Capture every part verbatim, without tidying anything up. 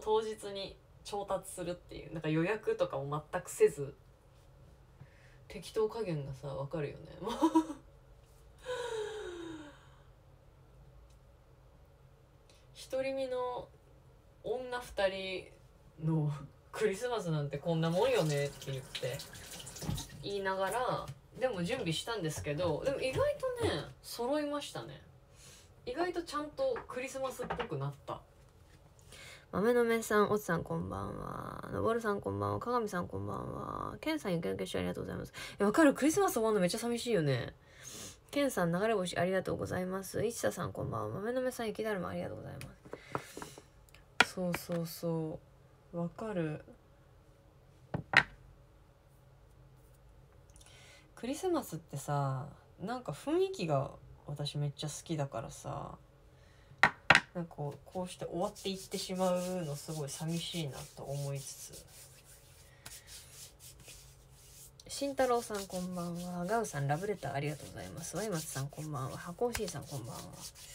当日に調達するっていう、なんか予約とかも全くせず適当加減がさ分かるよねもう独り身の女二人のクリスマスなんてこんなもんよねって言って言いながらでも準備したんですけど、でも意外とね揃いましたね。意外とちゃんとクリスマスっぽくなった。豆のめさん、おつさんこんばんは、のぼるさんこんばんは、かがみさんこんばんは、けんさんゆけぬけしありがとうございます。え、わかる、クリスマス終わるのめっちゃ寂しいよね。けんさん、流れ星ありがとうございます。いちささんこんばんは、豆のめさん、雪だるまありがとうございます。そうそうそうわかる。クリスマスってさ、なんか雰囲気が私めっちゃ好きだからさ、なんかこう、こうして終わっていってしまうのすごい寂しいなと思いつつ。慎太郎さんこんばんは、ガウさんラブレターありがとうございます。ワイマツさんこんばんは、箱押しさんこんばんは。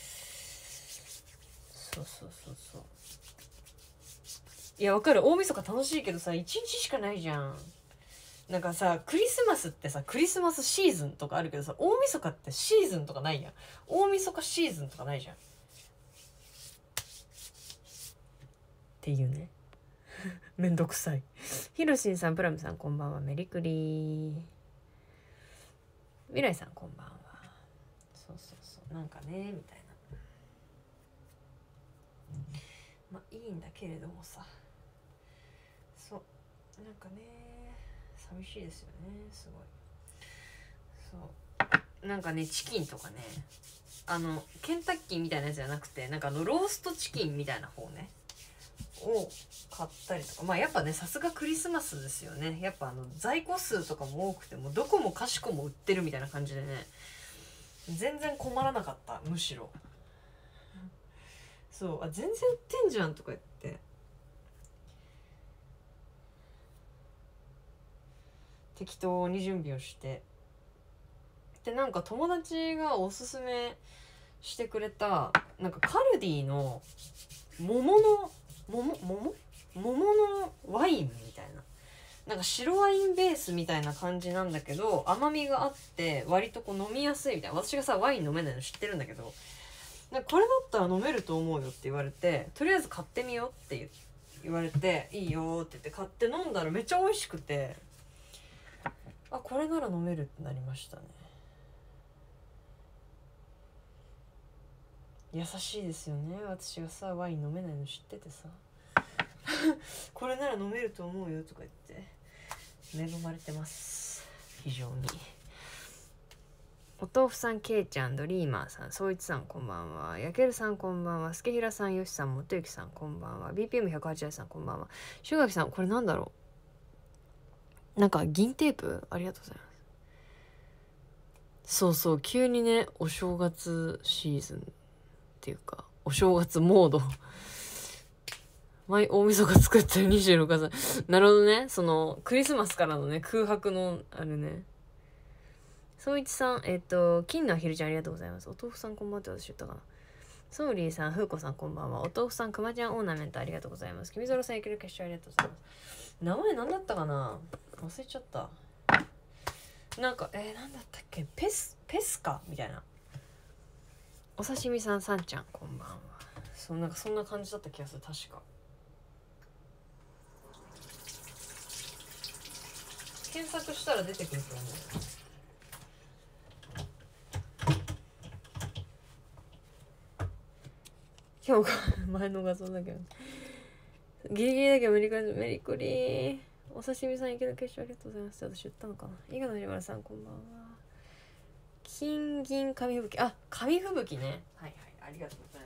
そうそうそうそう、いやわかる、大晦日楽しいけどさいちにちしかないじゃん。なんかさ、クリスマスってさ、クリスマスシーズンとかあるけどさ、大晦日ってシーズンとかないやん。大晦日シーズンとかないじゃんっていうねめんどくさいひろしんさん、プラムさんこんばんは、メリクリ。未来さんこんばんは。そうそうそう、なんかねみたいな、まあいいんだけれどもさ、そうなんかね寂しいですよね、すごい。そうなんかね、チキンとかね、あのケンタッキーみたいなやつじゃなくて、なんかあのローストチキンみたいな方ねを買ったりとか、まあやっぱね、さすがクリスマスですよね。やっぱあの在庫数とかも多くて、もどこもかしこも売ってるみたいな感じでね、全然困らなかった、むしろ。そう、あ、全然売ってんじゃんとか言って適当に準備をして、でなんか友達がおすすめしてくれた、なんかカルディの桃の桃桃桃のワインみたいな、なんか白ワインベースみたいな感じなんだけど、甘みがあって割とこう飲みやすいみたいな。私がさワイン飲めないの知ってるんだけど、なんかこれだったら飲めると思うよって言われて、とりあえず買ってみようって言われて、いいよって言って買って飲んだらめっちゃ美味しくて、あ、これなら飲めるってなりましたね。優しいですよね。私がさワイン飲めないの知っててさこれなら飲めると思うよとか言って恵まれてます、非常に。お豆腐さん、けいちゃん、ドリーマーさん、そういちさんこんばんは、やけるさんこんばんは、すけひらさん、よしさん、もとゆきさんこんばんは、 ビーピーエムひゃくはちじゅうはち さんこんばんは、しゅうがきさん、これなんだろう、なんか銀テープありがとうございます。そうそう、急にねお正月シーズンっていうかお正月モード毎大晦日作ってるにじゅうろくさいなるほどね、そのクリスマスからのね空白のあれね。そういちさん、えっ、ー、と金のアヒルちゃんありがとうございます。お豆腐さんこんばんはって私言ったかな。ソーリーさん、ふうこさんこんばんは。お豆腐さん、くまちゃんオーナメントありがとうございます。きみぞろさん、ゆきる結晶ありがとうございます。名前なんだったかな、忘れちゃった。なんかえー、なんだったっけ、ペスペスカみたいな。お刺身さん、さんちゃんこんばんは。そんなそんな感じだった気がする、確か。検索したら出てくると思う。今日前の画像だけどギリギリだけどメリカメリクリ。お刺身さん、いける決勝ありがとうございます。私言ったのかな。伊賀の藤原さんこんばんは。金銀紙吹雪、あ、紙吹雪ね、はいはい、ありがとうございます。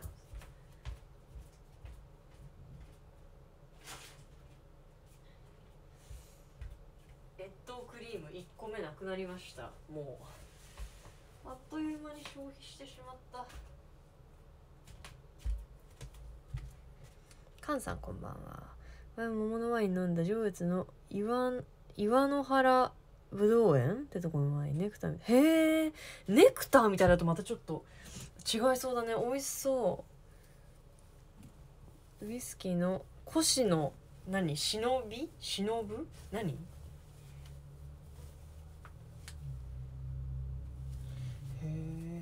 越冬クリームいっこめなくなりました。もうあっという間に消費してしまった。カンさんこんばんは。前桃のワイン飲んだ上越の岩岩の原ぶどう園ってとこのワイン、ネクターみたい。へえ、ネクターみたいだとまたちょっと違いそうだね。美味しそう。ウイスキーの越の何忍び忍ぶ何へえ、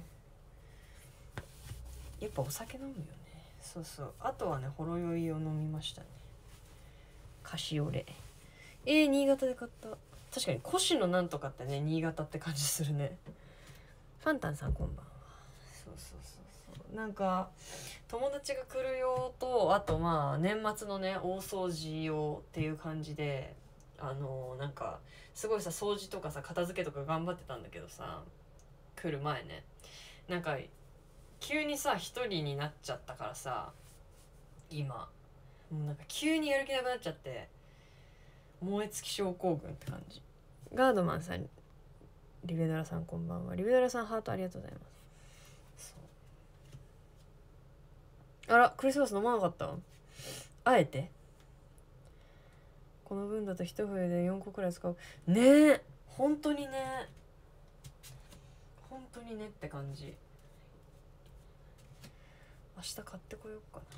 やっぱお酒飲むよね。そうそう。あとはねほろ酔いを飲みましたね。カシオレ。えー、新潟で買った。確かに越のなんとかってね新潟って感じするね。ファンタンさんこんばんは。そうそうそうそう、なんか友達が来る用と、あとまあ年末のね大掃除用っていう感じで、あのー、なんかすごいさ掃除とかさ片付けとか頑張ってたんだけどさ、来る前ねなんか急にさ一人になっちゃったからさ、今もうなんか急にやる気なくなっちゃって、燃え尽き症候群って感じ。ガードマンさん、リベドラさんこんばんは。リベドラさんハートありがとうございます。そう、あらクリスマス飲まなかった？あえてこの分だと一冬でよんこくらい使うねえ。本当にね本当にねって感じ。明日買ってこようかな。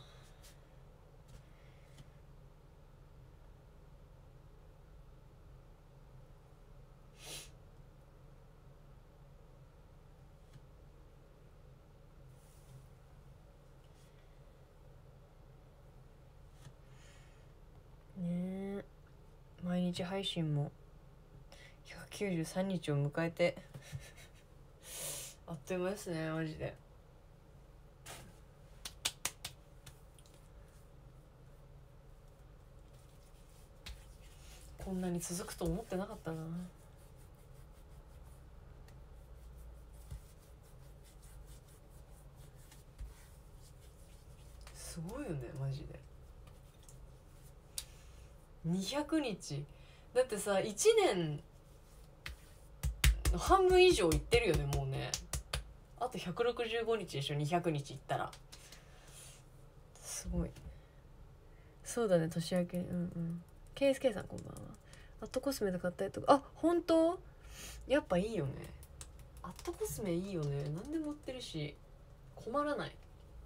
ねえ、毎日配信もひゃくきゅうじゅうさんにちを迎えてあっという間ですねマジで。こんなに続くと思ってなかったな。すごいよねマジで。にひゃくにちだってさ、いちねんの半分以上いってるよねもうね。あとひゃくろくじゅうごにちでしょ、にひゃくにちいったら。すごい。そうだね、年明け。うんうん。ケーエスケー さんこんばんは。アットコスメで買ったりとか。あ、本当？やっぱいいよね。アットコスメいいよね。何でも売ってるし困らない。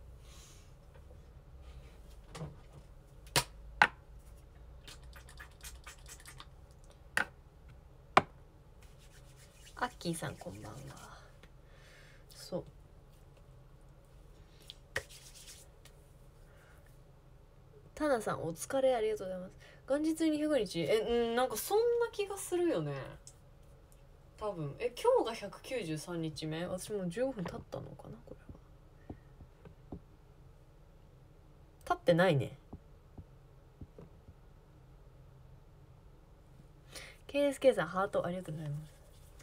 アッキーさんこんばんは。そう、タナさんお疲れありがとうございます。元日にひゃくにち、え、うん、なんかそんな気がするよね多分。え、今日がひゃくきゅうじゅうさんにちめ。私もうじゅうごふん経ったのかな。これは経ってないね。 ケーエスケー さんハートありがとうございます。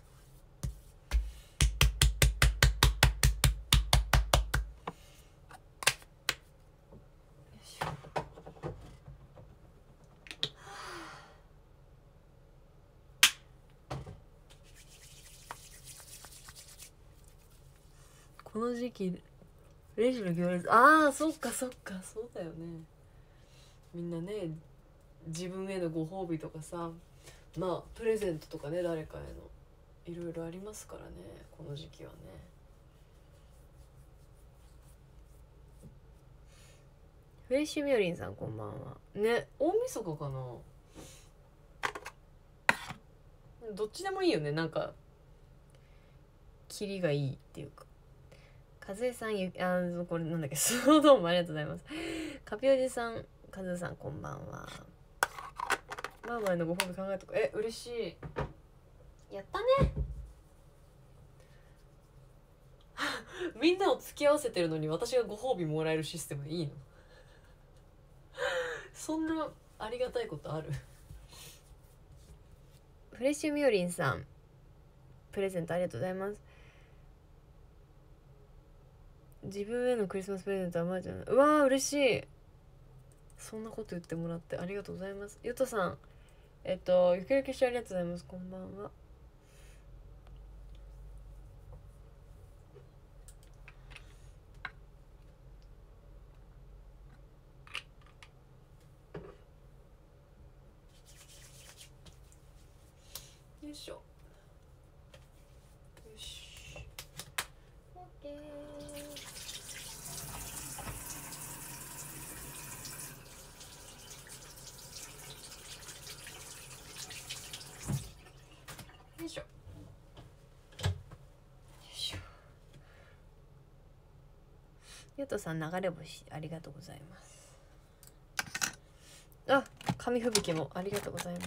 この時期レジの行列、ああそっかそっか、そうだよね。みんなね自分へのご褒美とかさ、まあプレゼントとかね、誰かへのいろいろありますからね、この時期はね。フレッシュミオリンさんこんばんは。ね、大晦日かな。どっちでもいいよね、なんかキリがいいっていうか。和江さん、ゆあこれなんだっけ、そうどうもありがとうございます。カピオジさん、和江さんこんばんは。ママへのご褒美考えとか、え、嬉しい。やったね。みんなを付き合わせてるのに私がご褒美もらえるシステムでいいの？そんなありがたいことある？フレッシュミオリンさんプレゼントありがとうございます。自分へのクリスマスプレゼントはまあじゃない。うわー嬉しい。そんなこと言ってもらってありがとうございます。ゆとさん、えっとゆきゆきしてありがとうございます。こんばんは。よいしょ。よし。オッケー。 ゆとさん、流れ星ありがとうございます。あ、紙吹雪もありがとうございます。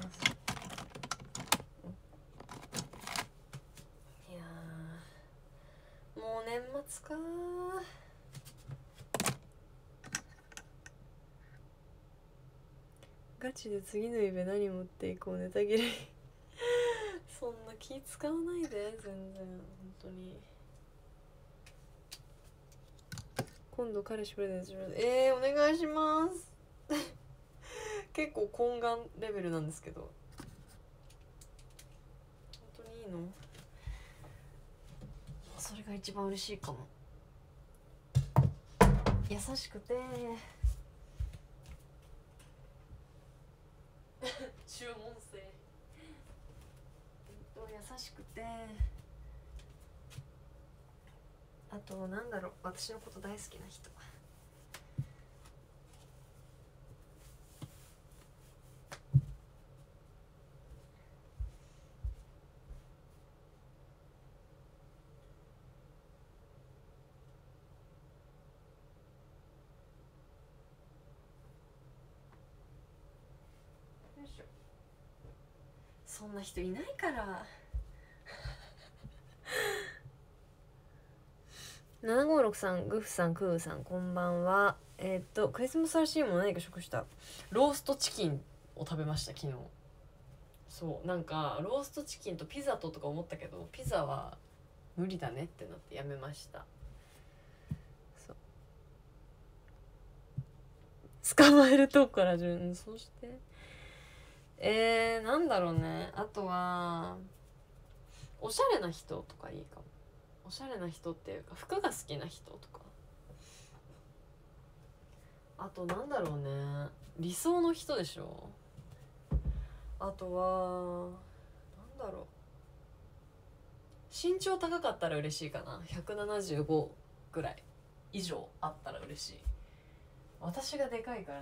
いやー、もう年末かー。ガチで次の夢何持っていこう、ネタ切れそんな気使わないで、全然本当に。今度彼氏プレゼントします。えー、お願いします結構懇願レベルなんですけど、本当にいいの？それが一番嬉しいかも。優しくて注文制優しくて、あとなんだろう、私のこと大好きな人。よいしょ。そんな人いないからななごーろくさん、グフさん、クーさん、こんばんは。えー、っとクリスマスらしいもの何か食した。ローストチキンを食べました、昨日。そう、なんかローストチキンとピザととか思ったけど、ピザは無理だねってなってやめました。そう、捕まえるとこから順、そしてえー、なんだろうね。あとはおしゃれな人とかいいかも。おしゃれな人っていうか服が好きな人とか。あとなんだろうね、理想の人でしょ。あとはなんだろう、身長高かったら嬉しいかな。ひゃくななじゅうごぐらい以上あったら嬉しい。私がでかいからね。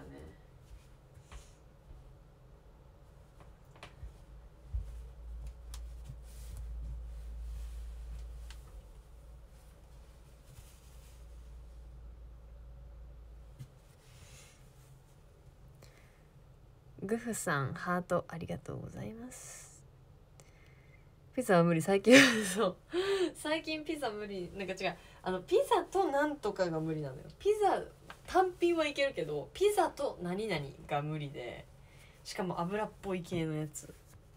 グフさん、ハートありがとうございます。ピザは無理、最近そう最近ピザ無理。なんか違う、あのピザとなんとかが無理なのよ。ピザ単品はいけるけど、ピザと何々が無理で、しかも油っぽい系のやつ。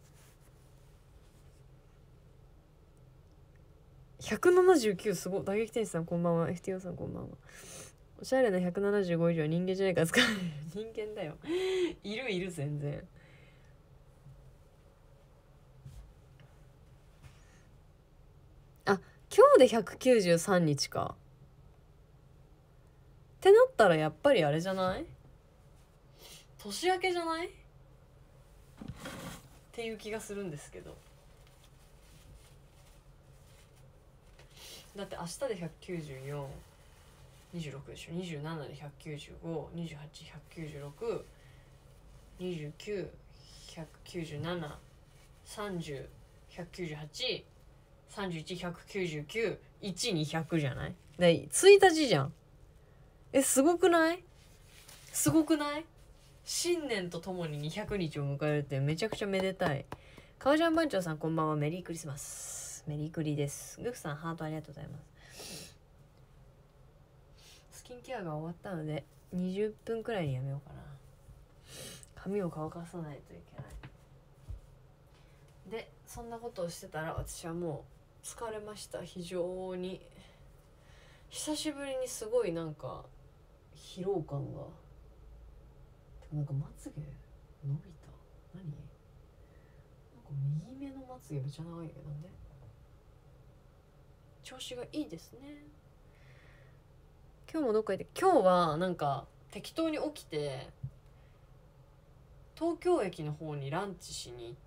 ひゃくななじゅうきゅうすごい。打撃天使さんこんばんは。 エフティーオー さんこんばんは。おしゃれなひゃくななじゅうご以上は人間じゃないから使えない人間だよいるいる全然。あ、今日でひゃくきゅうじゅうさんにちかってなったら、やっぱりあれじゃない、年明けじゃないっていう気がするんですけど。だって明日でひゃくきゅうじゅうよん、にじゅうろくでしょ。にじゅうななでひゃくきゅうじゅうご、にじゅうはち、ひゃくきゅうじゅうろく、にじゅうきゅう、ひゃくきゅうじゅうなな、さんじゅう、ひゃくきゅうじゅうはち、さんじゅういち、ひゃくきゅうじゅうきゅう、いちにひゃくじゃない？でついたちじゃん。え、すごくない？すごくない？新年とともににひゃくにちを迎えるってめちゃくちゃめでたい。革ジャン番長さんこんばんは。メリークリスマス。メリークリです。グフさんハートありがとうございます。スキンケアが終わったのでにじゅっぷんくらいにやめようかな。髪を乾かさないといけない。でそんなことをしてたら、私はもう疲れました。非常に久しぶりにすごいなんか疲労感が。なんかまつげ伸びた。何？なんか右目のまつげめっちゃ長いけど、なんで？調子がいいですね。今日もどっか行って、今日はなんか適当に起きて東京駅の方にランチしに行って、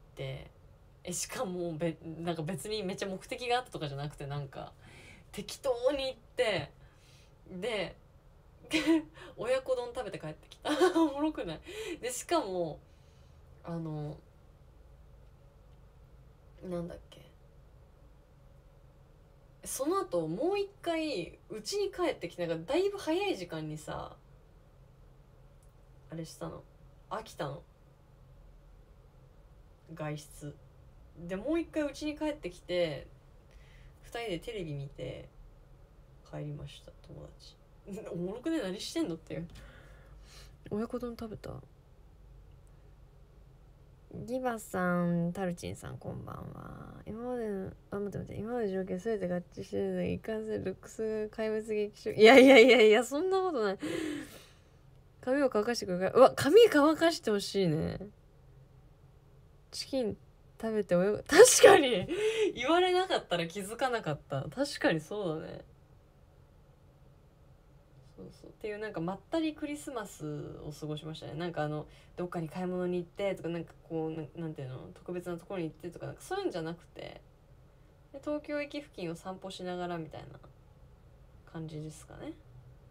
えしかもべなんか別にめっちゃ目的があったとかじゃなくて、なんか適当に行って、で親子丼食べて帰ってきたおもろくない？でしかもあのなんだっけ、 その後もう一回家に帰ってきて、なんかだいぶ早い時間にさあれしたの、飽きたの、外出で。もう一回家に帰ってきてふたりでテレビ見て帰りました。友達おもろくね、何してんのっていう。親子丼食べた。ギバさん、タルチンさん、こんばんは。今までの、あ、待って待って、今までの条件すべて合致してるのに、いかんせんルックス怪物劇場。いやいやいやいや、そんなことない。髪を乾かしてくれるから。うわ、髪乾かしてほしいね。チキン食べて泳ぐ。確かに言われなかったら気づかなかった。確かにそうだね。そうそうっていう、なんかまったりクリスマスを過ごしましたね。なんかあのどっかに買い物に行ってとか、なんかこう な, なんていうの特別なところに行ってとか、なんかそういうんじゃなくて、で東京駅付近を散歩しながらみたいな感じですかね。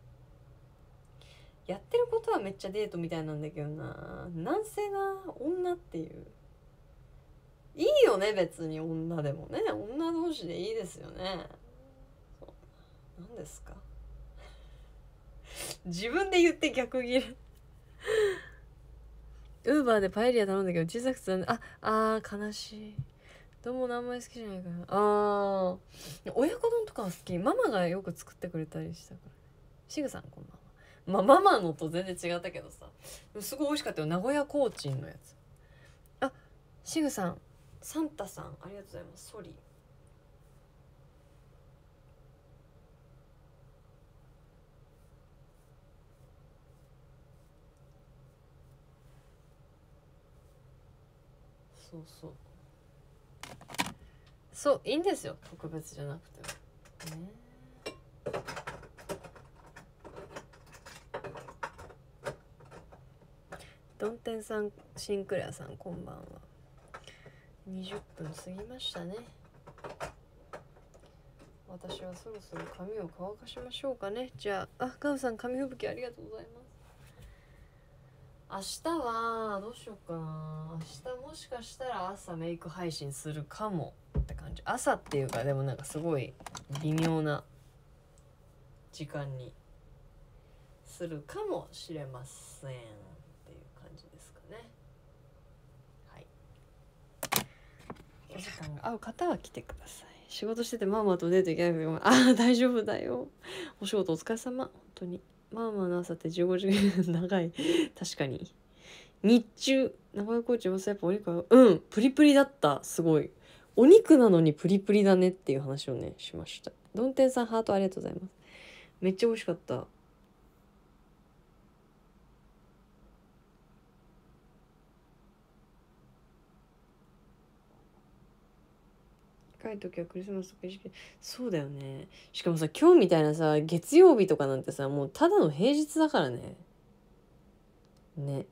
やってることはめっちゃデートみたいなんだけどな、なんせな女っていう。いいよね別に、女でもね、女同士でいいですよね。そうなんですか自分で言って逆ギレウーバーでパエリア頼んだけど小さくてああー悲しい。どうも何も好きじゃないから。あー親子丼とかは好き。ママがよく作ってくれたりしたから。シグさんこんばんは。まあママのと全然違ったけどさ、すごい美味しかったよ。名古屋コーチンのやつ。あ、シグさん、サンタさんありがとうございます。ソリそうそうそう、いいんですよ特別じゃなくてもね。ドンテンさん、シンクレアさんこんばんは。にじゅっぷん過ぎましたね。私はそろそろ髪を乾かしましょうかね。じゃあ、あ、カウさん髪吹雪ありがとうございます。明日はどうしようかな。明日もしかしたら朝メイク配信するかもって感じ。朝っていうかでもなんかすごい微妙な時間にするかもしれませんっていう感じですかね。はい。お時間が合う方は来てください。仕事しててママとデート行けないけど、ああ大丈夫だよ。お仕事お疲れ様。本当に。ママの朝ってじゅうごじ長い。確かに。日中名古屋コーチもやっぱお肉はうんプリプリだった。すごいお肉なのにプリプリだねっていう話をねしました。ドンテンさんハートありがとうございます。めっちゃ美味しかった。帰る時はクリスマスとか意識。そうだよね。しかもさ今日みたいなさ月曜日とかなんてさもうただの平日だからね。ね。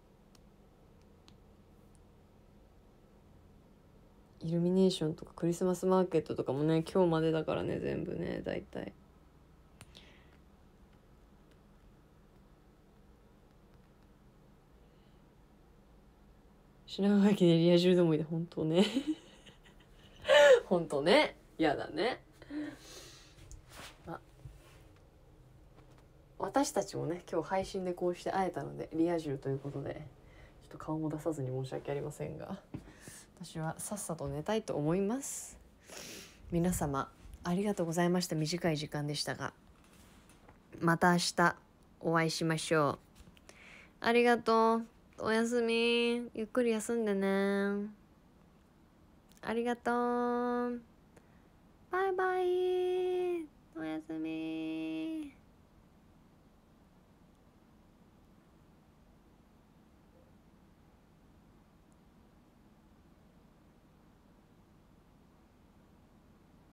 イルミネーションとかクリスマスマーケットとかもね今日までだからね全部ね大体。品川駅でリア充でもいいで本当ね本当ねやだね。私たちもね今日配信でこうして会えたのでリア充ということでちょっと顔も出さずに申し訳ありませんが、私はさっさと寝たいと思います。皆様ありがとうございました。短い時間でしたがまた明日お会いしましょう。ありがとう。おやすみ。ゆっくり休んでね。ありがとう。バイバイ。おやすみ。